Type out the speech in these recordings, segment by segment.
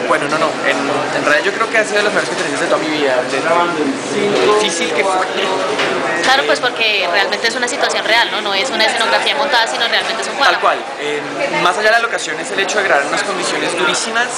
Bueno, no. En realidad yo creo que ha sido de las mejores experiencias de toda mi vida. De lo difícil que fue. Claro, pues porque realmente es una situación real, ¿no? No es una escenografía montada, sino realmente es un cuadro. Tal cual. Más allá de la locación es el hecho de grabar en unas condiciones durísimas.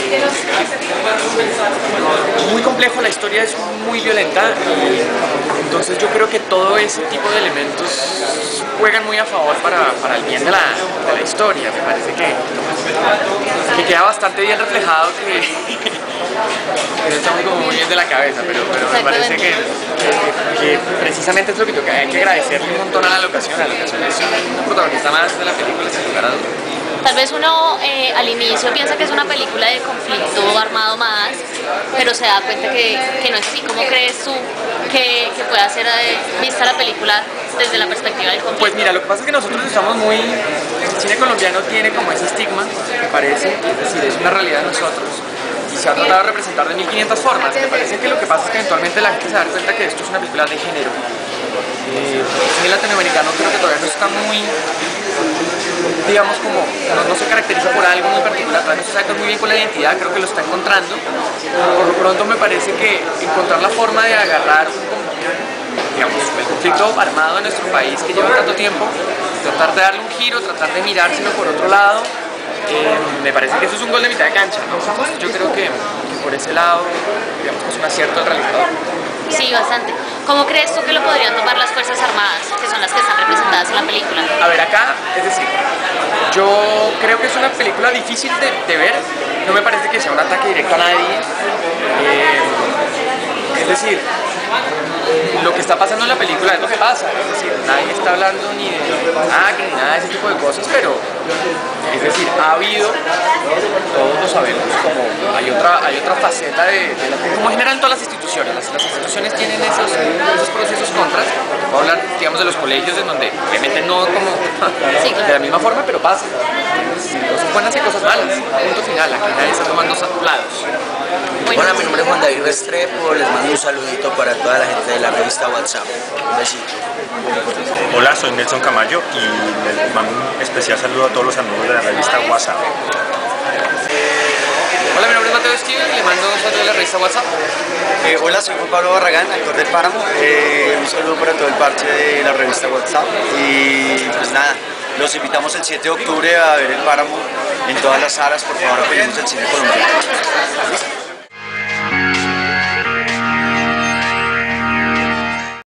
Muy complejo, la historia es muy violenta. Entonces yo creo que todo ese tipo de elementos juegan muy a favor para el bien de la historia. Me parece que queda bastante bien reflejado que no estamos como muy bien de la cabeza, pero me parece que precisamente es lo que toca. Hay que agradecerle un montón a la locación. La locación es un protagonista más de la película, sin lugar a dudas. Tal vez uno al inicio piensa que es una película de conflicto armado más, pero se da cuenta que no es así. ¿Cómo crees tú que pueda ser vista la película desde la perspectiva del conflicto? Pues mira, lo que pasa es que nosotros estamos el cine colombiano tiene como ese estigma, me parece, es decir, es una realidad de nosotros. Y se ha tratado de representar de 1500 formas. Me parece que lo que pasa es que eventualmente la gente se da cuenta que esto es una película de género. El cine latinoamericano creo que todavía no está muy, digamos, como no se caracteriza por algo muy particular, todavía no se sabe muy bien con la identidad, creo que lo está encontrando. Por lo pronto me parece que encontrar la forma de agarrar digamos, el conflicto armado en nuestro país que lleva tanto tiempo, tratar de darle un giro, tratar de mirárselo por otro lado, me parece que eso es un gol de mitad de cancha, ¿no? Entonces yo creo que por ese lado, digamos que es un acierto del realizador. Sí, bastante. ¿Cómo crees tú que lo podrían tomar las Fuerzas Armadas, que son las que están representadas en la película? A ver, acá, es decir, yo creo que es una película difícil de ver, no me parece que sea un ataque directo a nadie, es decir, lo que está pasando en la película es lo que pasa, es decir, nadie está hablando ni de ataque ni nada de ese tipo de cosas, pero es decir, ha habido, todos lo sabemos, como hay otra faceta como en general en todas las instituciones, las instituciones tienen esos procesos contras, puedo hablar, digamos, de los colegios en donde obviamente no como Sí, de la misma forma, pero pasa, cosas buenas y cosas malas, punto final, aquí nadie está tomando lados. Hola, mi nombre es Juan David Restrepo, les mando un saludito para toda la gente de la revista WhatsApp. Un besito. Hola, soy Nelson Camayo y les mando un especial saludo a todos los amigos de la revista WhatsApp. Hola, mi nombre es Mateo Esquivel y le mando un saludo de la revista WhatsApp. Hola, soy Juan Pablo Barragán, actor del Páramo. Un saludo para todo el parche de la revista WhatsApp. Y pues nada, los invitamos el 7 de octubre a ver el Páramo en todas las salas. Por favor, apoyemos el cine colombiano.